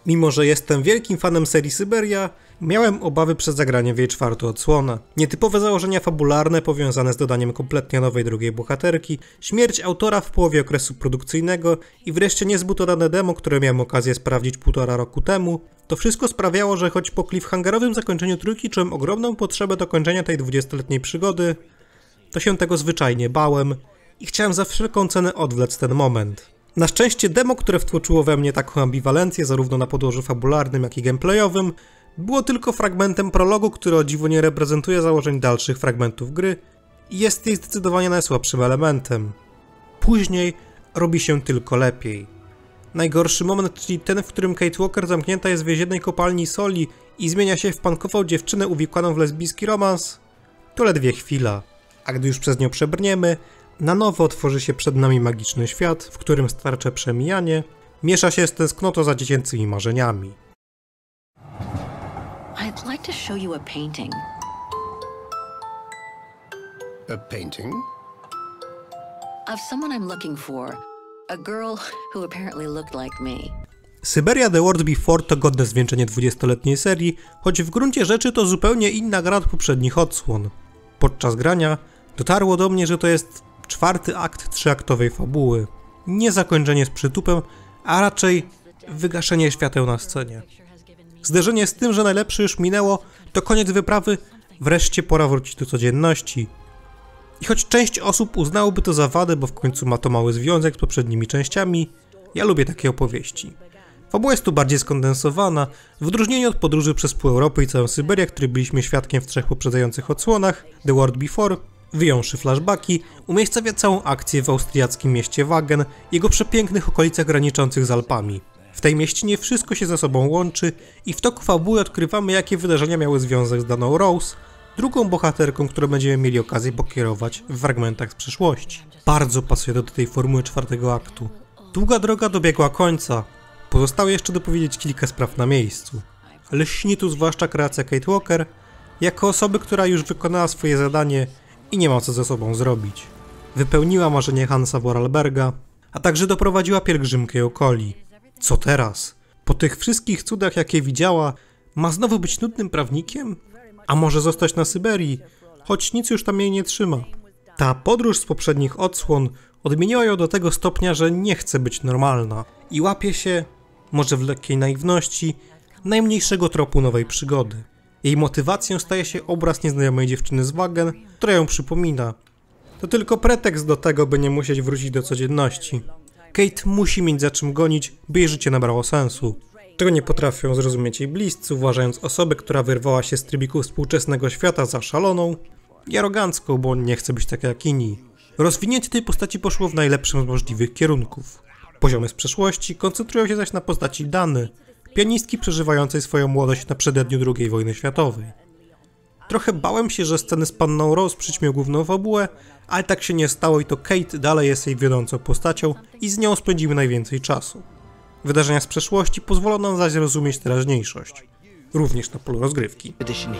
Mimo że jestem wielkim fanem serii Syberia, miałem obawy przed zagraniem w jej czwartą odsłonę. Nietypowe założenia fabularne powiązane z dodaniem kompletnie nowej drugiej bohaterki, śmierć autora w połowie okresu produkcyjnego i wreszcie niezbyt udane demo, które miałem okazję sprawdzić 1,5 roku temu, to wszystko sprawiało, że choć po cliffhangerowym zakończeniu trójki czułem ogromną potrzebę dokończenia tej 20-letniej przygody, to się tego zwyczajnie bałem i chciałem za wszelką cenę odwlec ten moment. Na szczęście demo, które wtłoczyło we mnie taką ambiwalencję zarówno na podłożu fabularnym, jak i gameplayowym, było tylko fragmentem prologu, który o dziwo nie reprezentuje założeń dalszych fragmentów gry i jest jej zdecydowanie najsłabszym elementem. Później robi się tylko lepiej. Najgorszy moment, czyli ten, w którym Kate Walker zamknięta jest w więziennej kopalni soli i zmienia się w punkową dziewczynę uwikłaną w lesbijski romans, to ledwie chwila. A gdy już przez nią przebrniemy, na nowo otworzy się przed nami magiczny świat, w którym starcze przemijanie miesza się z tęsknotą za dziecięcymi marzeniami. I'd like to show you a painting. A painting? Of someone I'm looking for. A girl who apparently looked like me. Syberia The World Before to godne zwieńczenie 20-letniej serii, choć w gruncie rzeczy to zupełnie inna gra od poprzednich odsłon. Podczas grania dotarło do mnie, że to jest czwarty akt trzyaktowej fabuły. Nie zakończenie z przytupem, a raczej wygaszenie świateł na scenie. Zderzenie z tym, że najlepsze już minęło, to koniec wyprawy, wreszcie pora wrócić do codzienności. I choć część osób uznałoby to za wadę, bo w końcu ma to mały związek z poprzednimi częściami, ja lubię takie opowieści. Fabuła jest tu bardziej skondensowana, w odróżnieniu od podróży przez pół Europy i całą Syberię, której byliśmy świadkiem w 3 poprzedzających odsłonach, The World Before, wyjąwszy flashbacki, umiejscawia całą akcję w austriackim mieście Wagen, jego przepięknych okolicach graniczących z Alpami. W tej mieścinie wszystko się ze sobą łączy i w toku fabuły odkrywamy, jakie wydarzenia miały związek z daną Rose, drugą bohaterką, którą będziemy mieli okazję pokierować w fragmentach z przeszłości. Bardzo pasuje do tej formuły czwartego aktu. Długa droga dobiegła końca, pozostało jeszcze dopowiedzieć kilka spraw na miejscu. Ale śni tu zwłaszcza kreacja Kate Walker, jako osoby, która już wykonała swoje zadanie i nie ma co ze sobą zrobić. Wypełniła marzenie Hansa Vorarlberga, a także doprowadziła pielgrzymkę Okoli. Co teraz? Po tych wszystkich cudach, jakie widziała, ma znowu być nudnym prawnikiem? A może zostać na Syberii, choć nic już tam jej nie trzyma. Ta podróż z poprzednich odsłon odmieniła ją do tego stopnia, że nie chce być normalna i łapie się, może w lekkiej naiwności, najmniejszego tropu nowej przygody. Jej motywacją staje się obraz nieznajomej dziewczyny z Wagen, która ją przypomina. To tylko pretekst do tego, by nie musieć wrócić do codzienności. Kate musi mieć za czym gonić, by jej życie nabrało sensu. Tego nie potrafią zrozumieć jej bliscy, uważając osobę, która wyrwała się z trybików współczesnego świata za szaloną i arogancką, bo nie chce być taka jak inni. Rozwinięcie tej postaci poszło w najlepszym z możliwych kierunków. Poziomy z przeszłości koncentrują się zaś na postaci Dany, pianistki przeżywającej swoją młodość na przededniu II wojny światowej. Trochę bałem się, że sceny z panną Rose przyćmią główną fabułę, ale tak się nie stało i to Kate dalej jest jej wiodącą postacią i z nią spędzimy najwięcej czasu. Wydarzenia z przeszłości pozwolą nam zaś zrozumieć teraźniejszość, również na polu rozgrywki.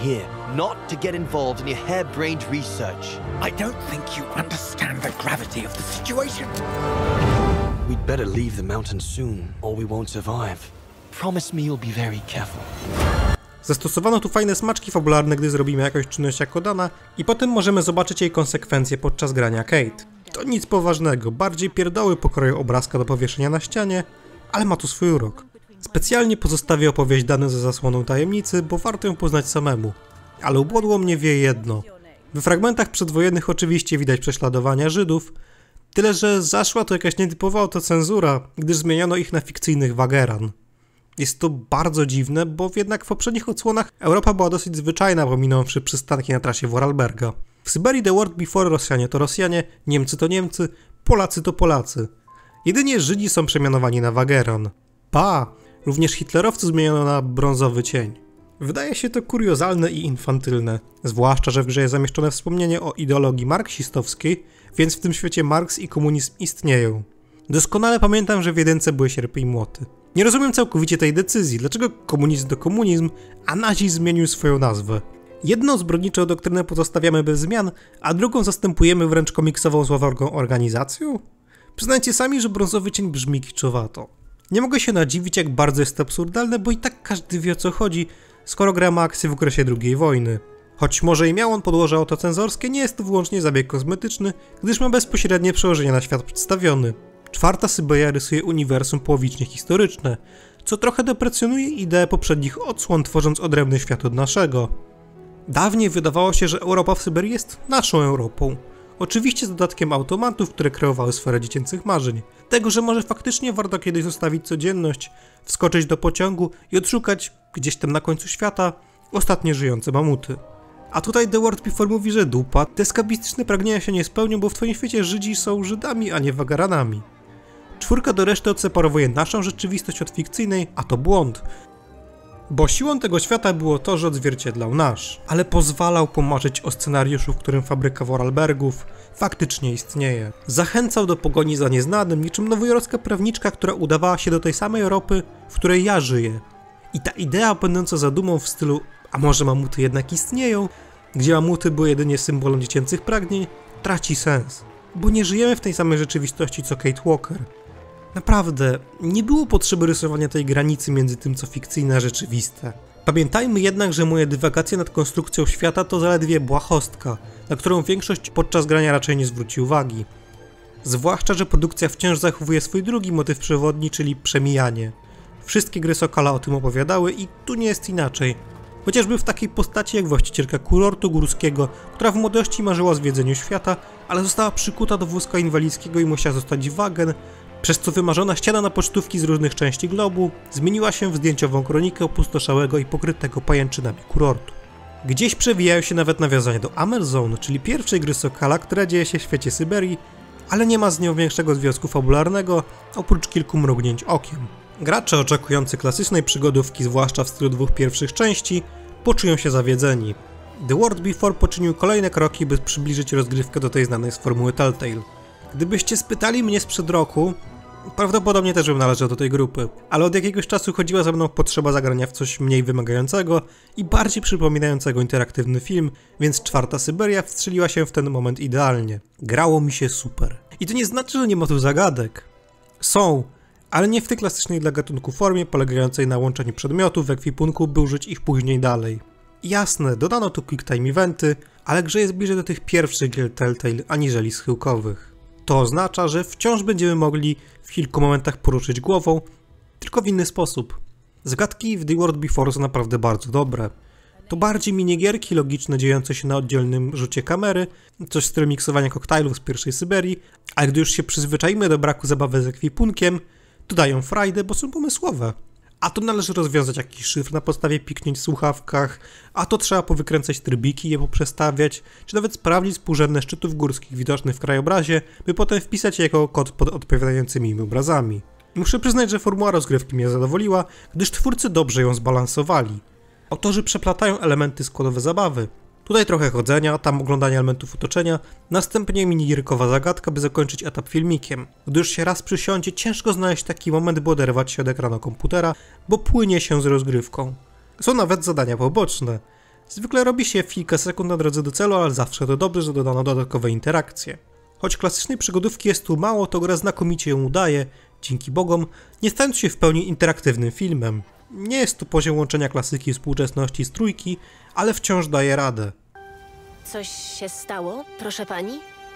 We'd better leave the mountain soon, or we won't survive. Promise me you'll be very careful. Zastosowano tu fajne smaczki fabularne, gdy zrobimy jakąś czynność jako Dana i potem możemy zobaczyć jej konsekwencje podczas grania Kate. To nic poważnego, bardziej pierdoły pokroju obrazka do powieszenia na ścianie, ale ma tu swój urok. Specjalnie pozostawię opowieść Dany za zasłoną tajemnicy, bo warto ją poznać samemu. Ale ubłodło mnie wie jedno. We fragmentach przedwojennych oczywiście widać prześladowania Żydów, tyle że zaszła to jakaś nietypowa autocenzura, gdyż zmieniono ich na fikcyjnych Wageran. Jest to bardzo dziwne, bo jednak w poprzednich odsłonach Europa była dosyć zwyczajna, pominąwszy przystanki na trasie Vorarlberga. W Syberii The World Before Rosjanie to Rosjanie, Niemcy to Niemcy, Polacy to Polacy. Jedynie Żydzi są przemianowani na Wageran. Również hitlerowcy zmieniono na brązowy cień. Wydaje się to kuriozalne i infantylne, zwłaszcza, że w grze jest zamieszczone wspomnienie o ideologii marksistowskiej, więc w tym świecie Marks i komunizm istnieją. Doskonale pamiętam, że w jedynce były sierpy i młoty. Nie rozumiem całkowicie tej decyzji, dlaczego komunizm to komunizm, a nazizm zmienił swoją nazwę. Jedną zbrodniczą doktrynę pozostawiamy bez zmian, a drugą zastępujemy wręcz komiksową złowrogą organizacją? Przyznajcie sami, że brązowy cień brzmi kiczowato. Nie mogę się nadziwić, jak bardzo jest to absurdalne, bo i tak każdy wie, o co chodzi, skoro gra ma akcję w okresie II wojny. Choć może i miał on podłoże autocenzorskie, nie jest to wyłącznie zabieg kosmetyczny, gdyż ma bezpośrednie przełożenie na świat przedstawiony. Czwarta Syberia rysuje uniwersum połowicznie historyczne, co trochę deprecjonuje ideę poprzednich odsłon, tworząc odrębny świat od naszego. Dawniej wydawało się, że Europa w Syberii jest naszą Europą. Oczywiście z dodatkiem automatów, które kreowały sferę dziecięcych marzeń. Tego, że może faktycznie warto kiedyś zostawić codzienność, wskoczyć do pociągu i odszukać gdzieś tam na końcu świata ostatnie żyjące mamuty. A tutaj The World Before mówi, że dupa, te eskapistyczne pragnienia się nie spełnią, bo w twoim świecie Żydzi są Żydami, a nie wagaranami. Czwórka do reszty odseparowuje naszą rzeczywistość od fikcyjnej, a to błąd. Bo siłą tego świata było to, że odzwierciedlał nasz, ale pozwalał pomarzyć o scenariuszu, w którym fabryka Vorarlbergów faktycznie istnieje. Zachęcał do pogoni za nieznanym, niczym nowojorska prawniczka, która udawała się do tej samej Europy, w której ja żyję. I ta idea będąca zadumą w stylu, a może mamuty jednak istnieją, gdzie mamuty były jedynie symbolem dziecięcych pragnień, traci sens. Bo nie żyjemy w tej samej rzeczywistości co Kate Walker. Naprawdę, nie było potrzeby rysowania tej granicy między tym, co fikcyjne, a rzeczywiste. Pamiętajmy jednak, że moje dywagacje nad konstrukcją świata to zaledwie błahostka, na którą większość podczas grania raczej nie zwróci uwagi. Zwłaszcza, że produkcja wciąż zachowuje swój drugi motyw przewodni, czyli przemijanie. Wszystkie gry Sokala o tym opowiadały i tu nie jest inaczej. Chociażby w takiej postaci jak właścicielka kurortu górskiego, która w młodości marzyła o zwiedzeniu świata, ale została przykuta do wózka inwalidzkiego i musiała zostać wagen, przez co wymarzona ściana na pocztówki z różnych części globu zmieniła się w zdjęciową kronikę opustoszałego i pokrytego pajęczynami kurortu. Gdzieś przewijają się nawet nawiązania do Amazon, czyli pierwszej gry Sokala, która dzieje się w świecie Syberii, ale nie ma z nią większego związku fabularnego, oprócz kilku mrugnięć okiem. Gracze oczekujący klasycznej przygodówki, zwłaszcza w stylu dwóch pierwszych części, poczują się zawiedzeni. The World Before poczynił kolejne kroki, by przybliżyć rozgrywkę do tej znanej z formuły Telltale. Gdybyście spytali mnie sprzed roku, prawdopodobnie też bym należał do tej grupy, ale od jakiegoś czasu chodziła ze mną potrzeba zagrania w coś mniej wymagającego i bardziej przypominającego interaktywny film, więc czwarta Syberia wstrzeliła się w ten moment idealnie. Grało mi się super. I to nie znaczy, że nie ma tu zagadek. Są, ale nie w tej klasycznej dla gatunku formie, polegającej na łączeniu przedmiotów w ekwipunku, by użyć ich później dalej. Jasne, dodano tu quick time eventy, ale grze jest bliżej do tych pierwszych gier Telltale aniżeli schyłkowych. To oznacza, że wciąż będziemy mogli w kilku momentach poruszyć głową, tylko w inny sposób. Zagadki w The World Before są naprawdę bardzo dobre. To bardziej minigierki logiczne dziejące się na oddzielnym rzucie kamery, coś w stylu miksowania koktajlów z pierwszej Syberii, a gdy już się przyzwyczajimy do braku zabawy z ekwipunkiem, to dają frajdę, bo są pomysłowe. A to należy rozwiązać jakiś szyfr na podstawie piknięć w słuchawkach, a to trzeba powykręcać trybiki, je poprzestawiać, czy nawet sprawdzić współrzędne szczytów górskich widocznych w krajobrazie, by potem wpisać je jako kod pod odpowiadającymi im obrazami. Muszę przyznać, że formuła rozgrywki mnie zadowoliła, gdyż twórcy dobrze ją zbalansowali. Autorzy przeplatają elementy składowe zabawy. Tutaj trochę chodzenia, tam oglądania elementów otoczenia, następnie minigierkowa zagadka, by zakończyć etap filmikiem. Gdy już się raz przysiądzie, ciężko znaleźć taki moment, by oderwać się od ekranu komputera, bo płynie się z rozgrywką. Są nawet zadania poboczne. Zwykle robi się w kilka sekund na drodze do celu, ale zawsze to dobrze, że dodano dodatkowe interakcje. Choć klasycznej przygodówki jest tu mało, to gra znakomicie ją udaje, dzięki bogom, nie stając się w pełni interaktywnym filmem. Nie jest to poziom łączenia klasyki i współczesności z trójki, ale wciąż daje radę. Coś się stało, proszę pani?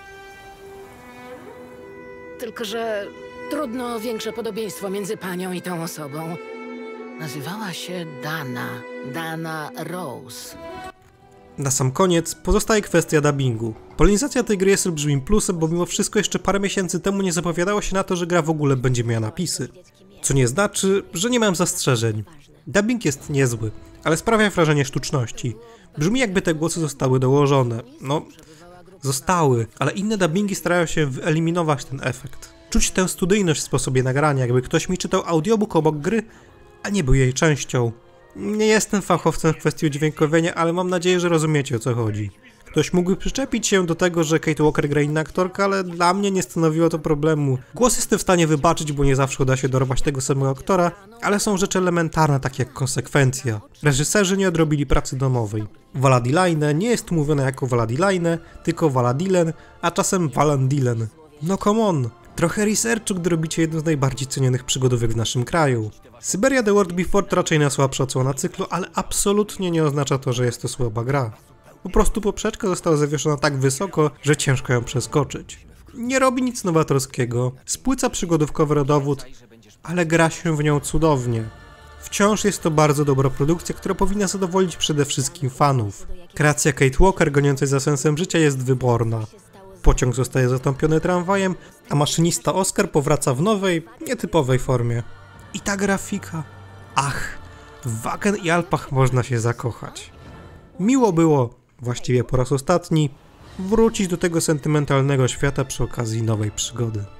Tylko że trudno o większe podobieństwo między panią i tą osobą. Nazywała się Dana Rose. Na sam koniec pozostaje kwestia dubbingu. Polonizacja tej gry jest olbrzymim plusem, bo mimo wszystko jeszcze parę miesięcy temu nie zapowiadało się na to, że gra w ogóle będzie miała napisy. Co nie znaczy, że nie mam zastrzeżeń. Dubbing jest niezły, ale sprawia wrażenie sztuczności. Brzmi, jakby te głosy zostały dołożone. No, zostały, ale inne dubbingi starają się wyeliminować ten efekt. Czuć tę studyjność w sposobie nagrania, jakby ktoś mi czytał audiobook obok gry, a nie był jej częścią. Nie jestem fachowcem w kwestii udźwiękowienia, ale mam nadzieję, że rozumiecie, o co chodzi. Ktoś mógłby przyczepić się do tego, że Kate Walker gra inna aktorka, ale dla mnie nie stanowiło to problemu. Głos jestem w stanie wybaczyć, bo nie zawsze uda się dorwać tego samego aktora, ale są rzeczy elementarne, takie jak konsekwencja. Reżyserzy nie odrobili pracy domowej. Valadilaine nie jest mówione jako Valadilaine, tylko Valadilen, a czasem Valandilen. No come on! Trochę researchu, gdy robicie jedną z najbardziej cenionych przygodówek w naszym kraju. Syberia The World Before to raczej najsłabsza odsłona cyklu, ale absolutnie nie oznacza to, że jest to słaba gra. Po prostu poprzeczka została zawieszona tak wysoko, że ciężko ją przeskoczyć. Nie robi nic nowatorskiego, spłyca przygodówkowy rodowód, ale gra się w nią cudownie. Wciąż jest to bardzo dobra produkcja, która powinna zadowolić przede wszystkim fanów. Kreacja Kate Walker goniącej za sensem życia jest wyborna. Pociąg zostaje zastąpiony tramwajem, a maszynista Oscar powraca w nowej, nietypowej formie. I ta grafika. Ach, w Wagen i Alpach można się zakochać. Miło było, właściwie po raz ostatni, wrócić do tego sentymentalnego świata przy okazji nowej przygody.